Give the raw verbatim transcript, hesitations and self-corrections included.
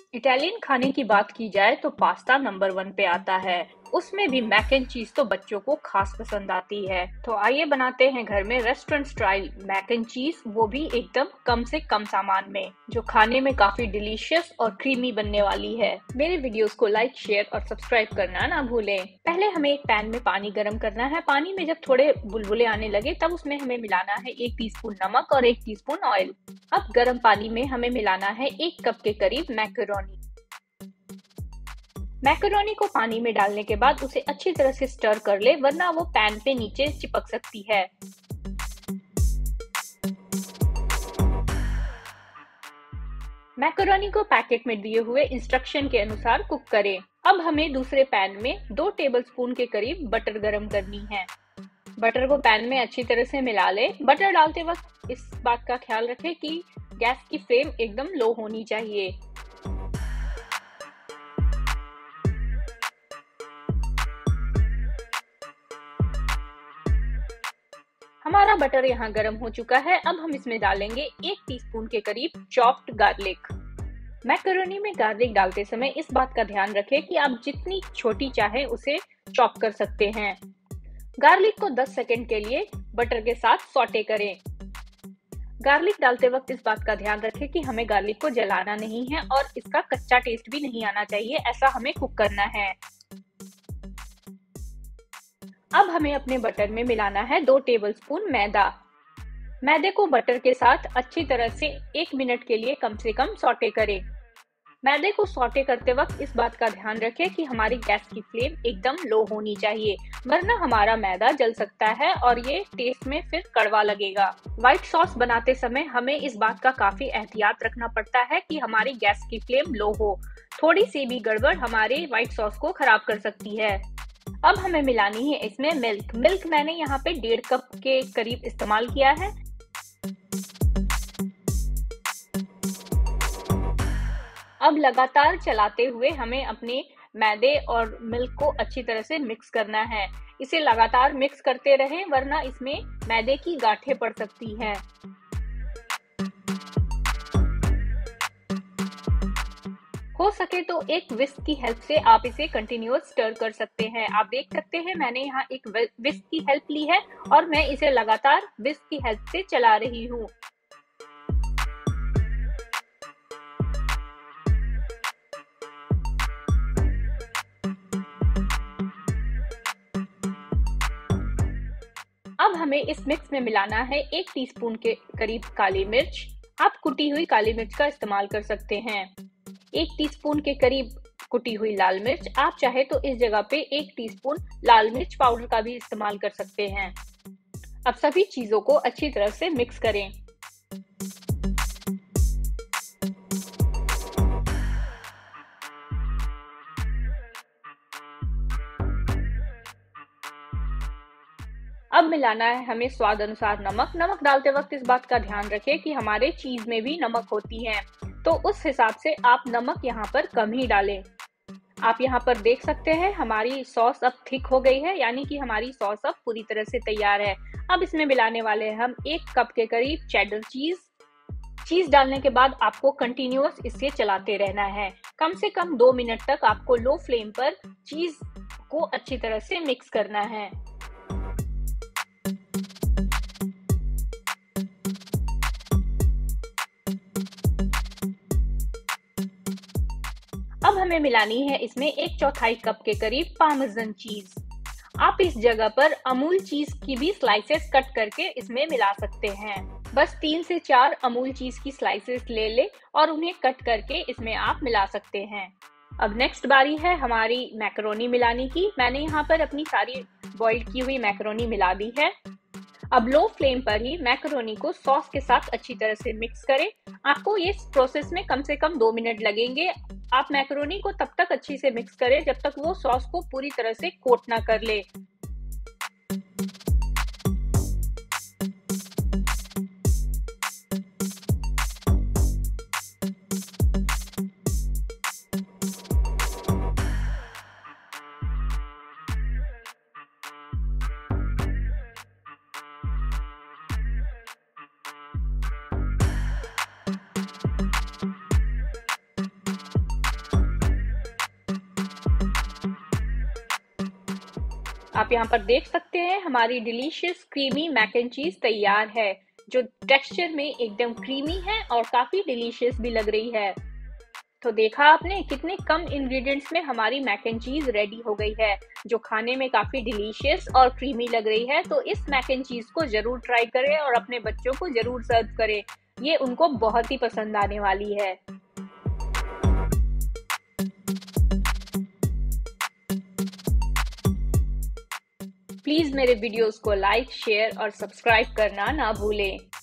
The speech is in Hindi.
इटालियन खाने की बात की जाए तो पास्ता नंबर वन पे आता है। उसमें भी मैक एंड चीज तो बच्चों को खास पसंद आती है। तो आइए बनाते हैं घर में रेस्टोरेंट स्टाइल मैक एंड चीज, वो भी एकदम कम से कम सामान में, जो खाने में काफी डिलीशियस और क्रीमी बनने वाली है। मेरे वीडियोस को लाइक, शेयर और सब्सक्राइब करना ना भूलें। पहले हमें एक पैन में पानी गर्म करना है। पानी में जब थोड़े बुलबुले आने लगे तब उसमें हमें मिलाना है एक टीस्पून नमक और एक टीस्पून ऑयल। अब गर्म पानी में हमें मिलाना है एक कप के करीब मैकरोनी। मैकरोनी को पानी में डालने के बाद उसे अच्छी तरह से स्टर कर ले, वरना वो पैन पे नीचे चिपक सकती है। मैकरोनी को पैकेट में दिए हुए इंस्ट्रक्शन के अनुसार कुक करें। अब हमें दूसरे पैन में दो टेबलस्पून के करीब बटर गरम करनी है। बटर को पैन में अच्छी तरह से मिला ले। बटर डालते वक्त इस बात का ख्याल रखें कि गैस की फ्लेम एकदम लो होनी चाहिए। हमारा बटर यहाँ गर्म हो चुका है। अब हम इसमें डालेंगे एक टीस्पून के करीब चॉप्ड गार्लिक। मैकरोनी में गार्लिक डालते समय इस बात का ध्यान रखें कि आप जितनी छोटी चाहें उसे चॉप कर सकते हैं। गार्लिक को दस सेकंड के लिए बटर के साथ सॉटे करें। गार्लिक डालते वक्त इस बात का ध्यान रखें कि हमें गार्लिक को जलाना नहीं है और इसका कच्चा टेस्ट भी नहीं आना चाहिए, ऐसा हमें कुक करना है। अब हमें अपने बटर में मिलाना है दो टेबलस्पून मैदा। मैदे को बटर के साथ अच्छी तरह से एक मिनट के लिए कम से कम सॉटे करें। मैदे को सॉटे करते वक्त इस बात का ध्यान रखें कि हमारी गैस की फ्लेम एकदम लो होनी चाहिए, वरना हमारा मैदा जल सकता है और ये टेस्ट में फिर कड़वा लगेगा। व्हाइट सॉस बनाते समय हमें इस बात का काफी एहतियात रखना पड़ता है कि हमारी गैस की फ्लेम लो हो। थोड़ी सी भी गड़बड़ हमारे व्हाइट सॉस को खराब कर सकती है। अब हमें मिलानी है इसमें मिल्क। मिल्क मैंने यहाँ पे डेढ़ कप के करीब इस्तेमाल किया है। अब लगातार चलाते हुए हमें अपने मैदे और मिल्क को अच्छी तरह से मिक्स करना है। इसे लगातार मिक्स करते रहें, वरना इसमें मैदे की गांठें पड़ सकती हैं। हो सके तो एक विस्क की हेल्प से आप इसे कंटिन्यूअस स्टर कर सकते हैं। आप देख सकते हैं मैंने यहाँ एक विस्क की हेल्प ली है और मैं इसे लगातार विस्क की हेल्प से चला रही हूँ। अब हमें इस मिक्स में मिलाना है एक टीस्पून के करीब काली मिर्च। आप कुटी हुई काली मिर्च का इस्तेमाल कर सकते हैं। एक टीस्पून के करीब कुटी हुई लाल मिर्च। आप चाहे तो इस जगह पे एक टीस्पून लाल मिर्च पाउडर का भी इस्तेमाल कर सकते हैं। अब सभी चीजों को अच्छी तरह से मिक्स करें। अब मिलाना है हमें स्वाद अनुसार नमक। नमक डालते वक्त इस बात का ध्यान रखें कि हमारे चीज में भी नमक होती है, तो उस हिसाब से आप नमक यहाँ पर कम ही डालें। आप यहाँ पर देख सकते हैं हमारी सॉस अब थिक हो गई है, यानी कि हमारी सॉस अब पूरी तरह से तैयार है। अब इसमें मिलाने वाले हैं हम एक कप के करीब चेडर चीज। चीज डालने के बाद आपको कंटिन्यूअस इसे चलाते रहना है। कम से कम दो मिनट तक आपको लो फ्लेम पर चीज को अच्छी तरह से मिक्स करना है। अब हमें मिलानी है इसमें एक चौथाई कप के करीब पार्मेसन चीज। आप इस जगह पर अमूल चीज की भी स्लाइसेस कट करके इसमें मिला सकते हैं। बस तीन से चार अमूल चीज की स्लाइसेस ले ले और उन्हें कट करके इसमें आप मिला सकते हैं। अब नेक्स्ट बारी है हमारी मैकरोनी मिलाने की। मैंने यहाँ पर अपनी सारी बॉइल्ड की हुई मैकरोनी मिला दी है। अब लो फ्लेम पर ही मैकरोनी को सॉस के साथ अच्छी तरह से मिक्स करें। आपको ये प्रोसेस में कम से कम दो मिनट लगेंगे। आप मैकरोनी को तब तक अच्छी से मिक्स करें जब तक वो सॉस को पूरी तरह से कोट ना कर ले। आप यहाँ पर देख सकते हैं हमारी डिलीशियस क्रीमी मैक एंड चीज तैयार है, जो टेक्सचर में एकदम क्रीमी है और काफी डिलीशियस भी लग रही है। तो देखा आपने कितने कम इंग्रेडिएंट्स में हमारी मैक एंड चीज रेडी हो गई है, जो खाने में काफी डिलीशियस और क्रीमी लग रही है। तो इस मैक एंड चीज को जरूर ट्राई करें और अपने बच्चों को जरूर सर्व करें, ये उनको बहुत ही पसंद आने वाली है। प्लीज मेरे वीडियोस को लाइक, शेयर और सब्सक्राइब करना ना भूलें।